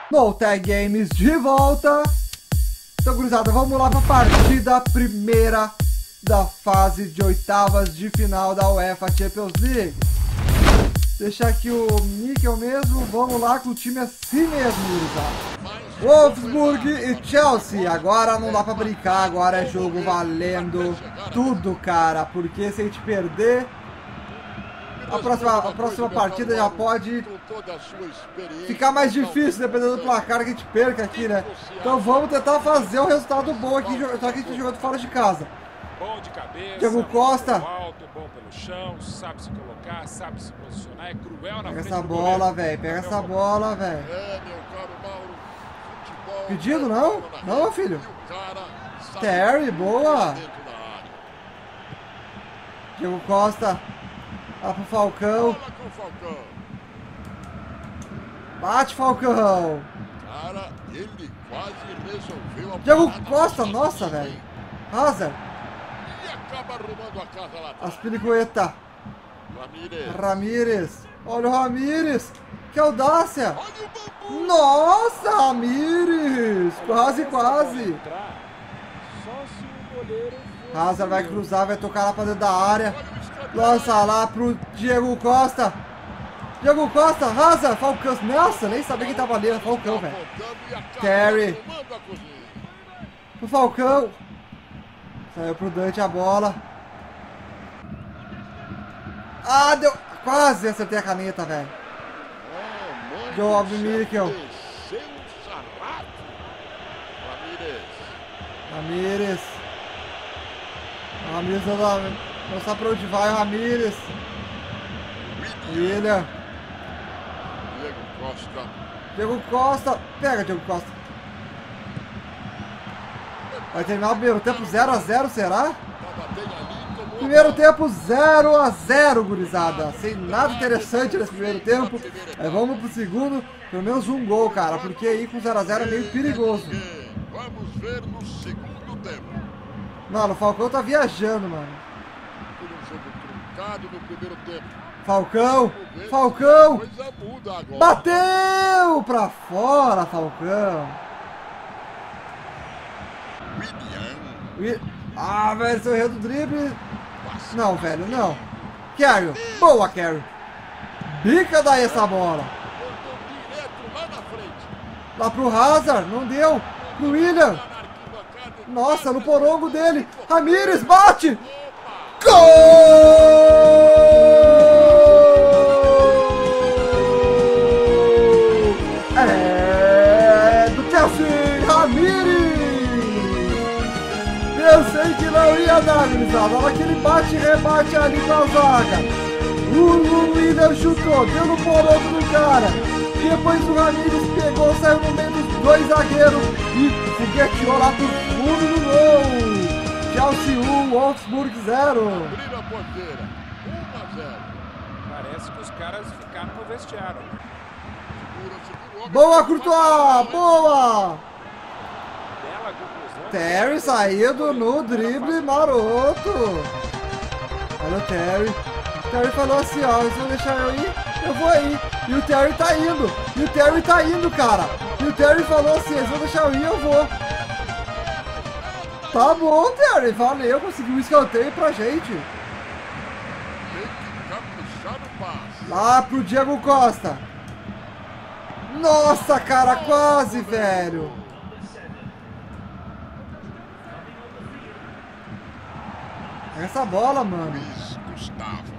No Tag Games de volta. Então, gurizada, vamos lá para a partida primeira da fase de oitavas de final da UEFA Champions League. Deixar aqui o níquel mesmo. Vamos lá com o time assim mesmo, gurizada. Wolfsburg e Chelsea. Agora não dá para brincar, agora é jogo valendo tudo, cara. Porque se a gente perder, a próxima partida já pode ficar mais difícil, dependendo do placar que a gente perca aqui, né? Então vamos tentar fazer um resultado bom aqui, só que a gente tá jogando fora de casa. Bom de cabeça, Diego Costa. Alto, bom pelo chão, sabe se colocar, sabe se posicionar, é cruel na Pega frente essa do bola, goleiro. velho. Pega essa bola, velho. Pedido, não? Não, meu filho. Terry, boa. Diego Costa. Lá pro Falcão. Bate, Falcão. Cara, ele quase resolveu a Diego Costa, nossa, velho. Hazard. e acaba arrumando a casa lá atrás. Aspilicueta. Ramírez. Ramírez. Olha o Ramírez. Que audácia. Olha o bambu. Nossa, Ramírez. Quase, quase. Só se o goleiro for Hazard vai cruzar, vai tocar lá pra dentro da área. Lança lá pro Diego Costa. Diego Costa, Hazard, Falcão. Nossa, nem sabia quem tava ali. Falcão, velho. Apontando e acaba Terry. arrumando a cozinha. Pro Falcão. Saiu pro Dante a bola. Ah, deu. Quase acertei a caneta, velho. Mano Job do céu, Mikkel. desceu um sarrafo. Ramírez. Ramírez. Ramírez não sabe pra onde vai o Ramírez. William. Diego Costa. Diego Costa. Pega, Diego Costa. Vai terminar o primeiro tempo 0 a 0, será? Tava bem ali, tomou a Primeiro bola. tempo 0 a 0, gurizada. Sem nada interessante nesse primeiro tempo. Aí vamos pro segundo. Pelo menos um gol, cara. Porque aí com 0 a 0 é meio perigoso. Vamos ver no segundo tempo. Mano, o Falcão tá viajando, mano. Foi um jogo truncado no primeiro tempo. Falcão. Vamos ver se Falcão. a coisa muda agora. Bateu pra fora, Falcão. William. Ah, velho, seu erro do drible. Não, velho, não. Carry. Boa, Carry. Bica daí essa bola. Botou direto lá na frente. Lá pro Hazard, não deu. Pro William. Lá na arquibancada. Nossa, no porongo dele. Ramírez bate. Gol! É do Chelsea, Ramírez. Pensei que não ia dar, gurizada. Na hora que ele bate e rebate ali com a zaga. O William chutou, deu no porongo do cara. Depois o Ramírez pegou, saiu no meio dos dois zagueiros e fogueteou lá pro fundo do gol. Chelsea 1, Wolfsburg 0. Abriu a porteira. 1-0. Parece que os caras ficaram no vestiário. Segurou. Boa, Courtois! Boa! Bela conclusão. Terry saído no drible maroto. Olha o Terry. O Terry falou assim, ó, se eu deixar eu ir, eu vou aí. E o Terry tá indo. E o Terry tá indo, cara. E o Terry falou assim, se eu deixar eu ir, eu vou. Tá bom, Terry. Valeu, conseguiu um escanteio pra gente. Tem que caprichar no passe. Lá pro Diego Costa. Nossa, cara, quase, velho. Essa bola, mano. Luiz Gustavo.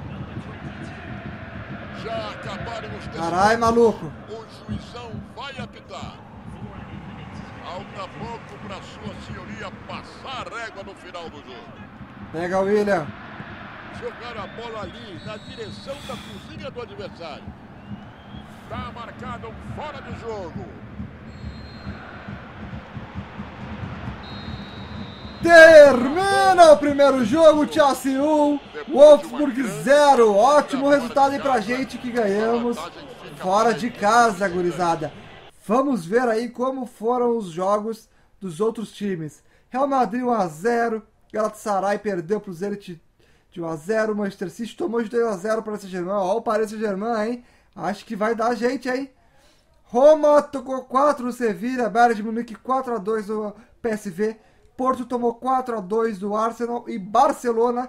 Já acabaram os Caralho, maluco. O juizão vai apitar. Falta pouco para sua senhoria passar a régua no final do jogo. Pega o William. Jogar a bola ali na direção da cozinha do adversário. Tá marcado um fora de jogo. Termina o primeiro jogo, Chelsea 1, Wolfsburg 0. Ótimo resultado aí pra gente que ganhamos fora de casa, gurizada. Vamos ver aí como foram os jogos dos outros times. Real Madrid 1 a 0, Galatasaray perdeu pro Zenit de 1 a 0, Manchester City tomou de 2 a 0 para o Paris Saint-Germain. Ó o Paris Saint-Germain, hein? Acho que vai dar gente, hein? Roma tocou 4 no Sevilha, Bayern de Munique 4-2 do PSV, Porto tomou 4-2 do Arsenal e Barcelona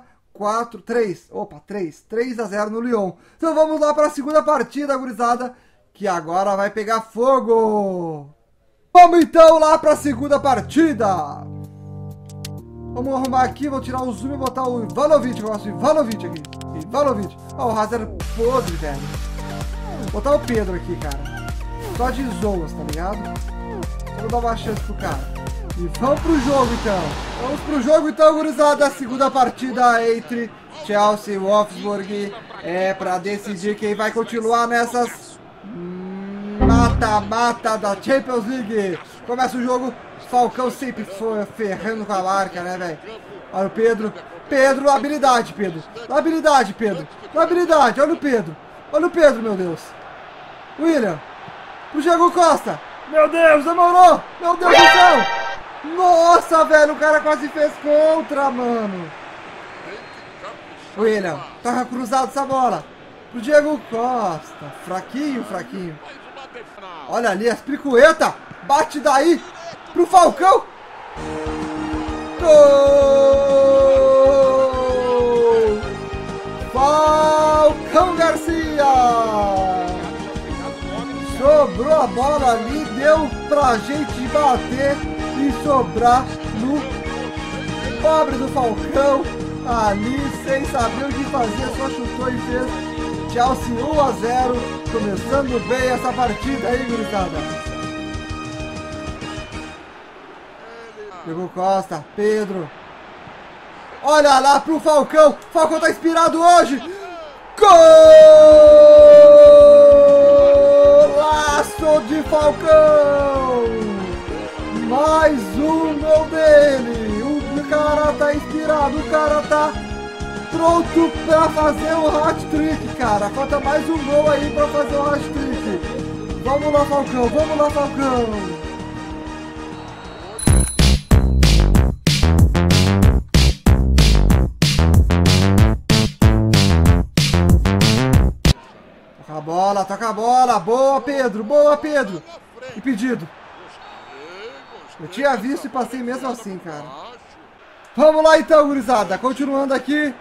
3-0 no Lyon. Então vamos lá para a segunda partida, gurizada, que agora vai pegar fogo. Vamos então lá para a segunda partida. Vamos arrumar aqui, vou tirar o zoom e botar o Ivanovic. Eu gosto de Ivanovic aqui. Ivanovic. Ó, o Hazard podre, velho. Vou botar o Pedro aqui, cara. Só de zoas, tá ligado? Vamos dar uma chance pro cara. E vamos pro jogo, então. Vamos pro jogo, então, gurizada. A segunda partida entre Chelsea e Wolfsburg. É pra decidir quem vai continuar nessas mata-mata da Champions League. Começa o jogo. Falcão sempre foi ferrando com a marca, né, velho? Olha o Pedro. Pedro, habilidade, Pedro. Habilidade, Pedro. Habilidade, olha o Pedro. Olha o Pedro, meu Deus. William. Pro Diego Costa. Meu Deus, demorou. Meu Deus do céu. Nossa, velho, o cara quase fez contra, mano. William, toca cruzado essa bola. Pro Diego Costa. Fraquinho, fraquinho. Olha ali, as pirueta. Bate daí. Pro Falcão. Gol! Falcão Garcia. Sobrou a bola ali, deu pra gente bater e sobrar no pobre do Falcão. Ali, sem saber o que fazer, só chutou e fez. Chelsea 1-0, começando bem essa partida aí, gurizada. Diego Costa, Pedro. Olha lá pro Falcão. Falcão tá inspirado hoje. Golaço de Falcão. Mais um gol dele. O cara tá inspirado. O cara tá pronto pra fazer o hat-trick, cara. Falta mais um gol aí pra fazer o hat-trick. Vamos lá, Falcão. Vamos lá, Falcão. Toca a bola, boa Pedro, impedido. Eu tinha visto e passei mesmo assim, cara. Vamos lá então, gurizada, continuando aqui.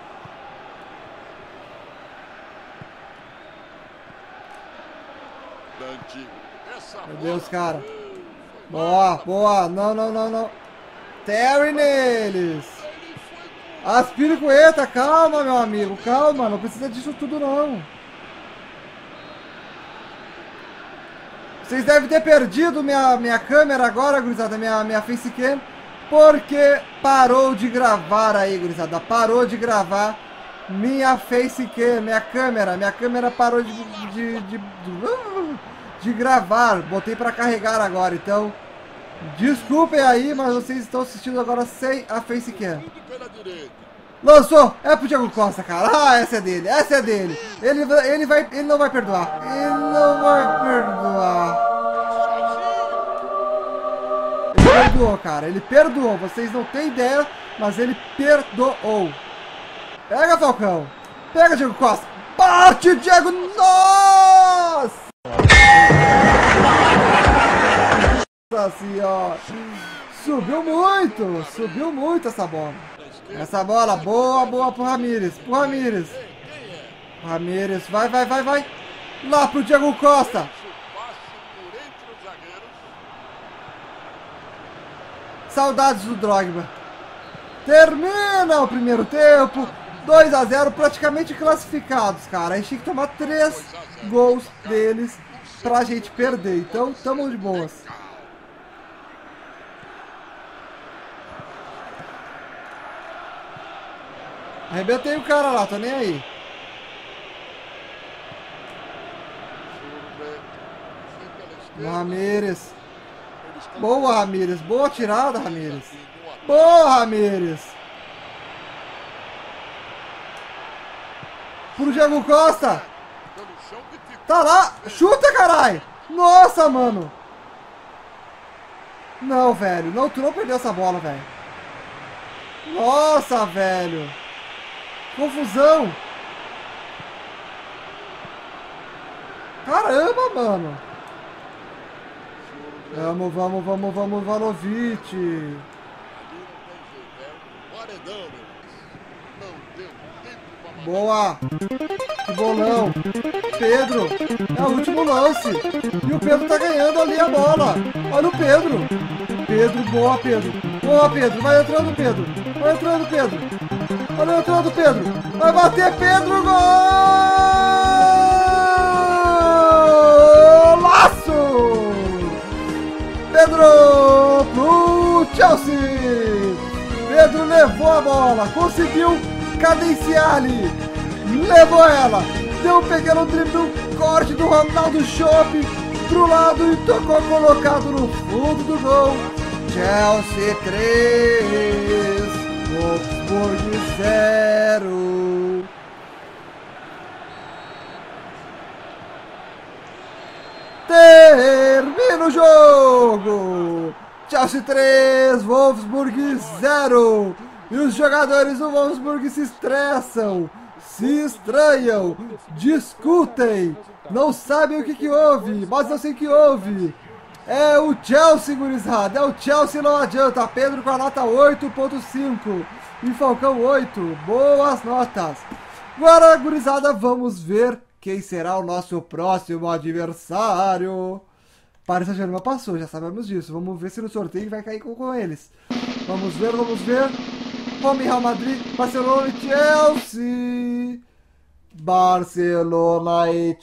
Meu Deus, cara. Boa, não. Terry neles. Aspiricueta, calma, meu amigo, calma, não precisa disso tudo não. Vocês devem ter perdido minha câmera agora, gurizada, minha facecam, porque parou de gravar aí, gurizada. Parou de gravar minha facecam, minha câmera parou de gravar. Botei pra carregar agora, então desculpem aí, mas vocês estão assistindo agora sem a facecam. Lançou, é pro Diego Costa, cara. Ah, essa é dele. Ele não vai perdoar. Ele perdoou, cara. Ele perdoou. Vocês não têm ideia, mas ele perdoou. Pega, Falcão. Pega, Diego Costa. Bate, Diego. Nossa! Nossa senhora. Subiu muito essa bola. Essa bola, boa pro Ramires. Ramires, vai. Lá pro Diego Costa. Saudades do Drogba. Termina o primeiro tempo. 2-0, praticamente classificados, cara. A gente tem que tomar 3 gols deles pra gente perder. Então, tamo de boas. Arrebentei o cara lá, tô nem aí. Ramires. Boa, Ramires. Boa tirada, Ramires. Boa, Ramires. Pro Diego Costa. Tá lá. Chuta, caralho. Nossa, mano. Não, velho. Não, tu não perdeu essa bola, velho. Nossa, velho. Confusão. Caramba, mano. Vamos, Vlahovic. Ali não tem jeito, é um paredão, meu. Não deu tempo pra matar. Boa. Que bolão. Pedro. É o último lance. E o Pedro tá ganhando ali a bola. Olha o Pedro. Pedro, boa, Pedro. Boa, Pedro. Vai entrando, Pedro. Vai entrando, Pedro. Olha entrando, Pedro. Vai bater, Pedro. Golaço! Pedro pro Chelsea. Pedro levou a bola. Conseguiu cadenciar ali. Levou ela. Deu um pequeno drible, um corte do Ronaldo Schopp pro lado e tocou colocado no fundo do gol. Chelsea 3, Wolfsburg 0. Termina o jogo. Chelsea 3, Wolfsburg 0. E os jogadores do Wolfsburg se estressam, se estranham, discutem, não sabem o que houve, mas eu sei o que houve. É o Chelsea, gurizada, é o Chelsea, não adianta. Pedro com a nota 8.5 e Falcão 8, boas notas. Agora, gurizada, vamos ver quem será o nosso próximo adversário. Paris Saint-Germain passou, já sabemos disso. Vamos ver se no sorteio vai cair com eles. Vamos ver. Vamos em Real Madrid, Barcelona e Chelsea. Barcelona e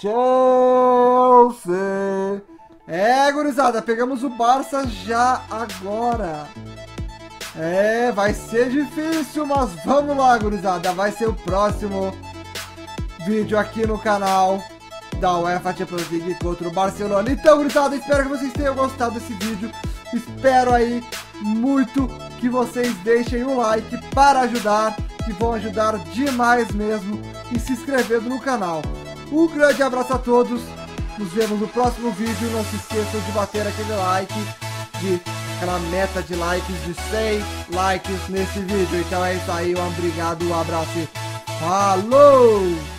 Chelsea. É, gurizada, pegamos o Barça já agora. É, vai ser difícil, mas vamos lá, gurizada. Vai ser o próximo vídeo aqui no canal da UEFA Champions League contra o Barcelona. Então, gurizada, espero que vocês tenham gostado desse vídeo. Espero aí muito que vocês deixem o like para ajudar, que vão ajudar demais mesmo, e se inscrevendo no canal. Um grande abraço a todos. Nos vemos no próximo vídeo. Não se esqueçam de bater aquele like, aquela meta de likes de 100 likes nesse vídeo. Então é isso aí, um obrigado, um abraço e falou!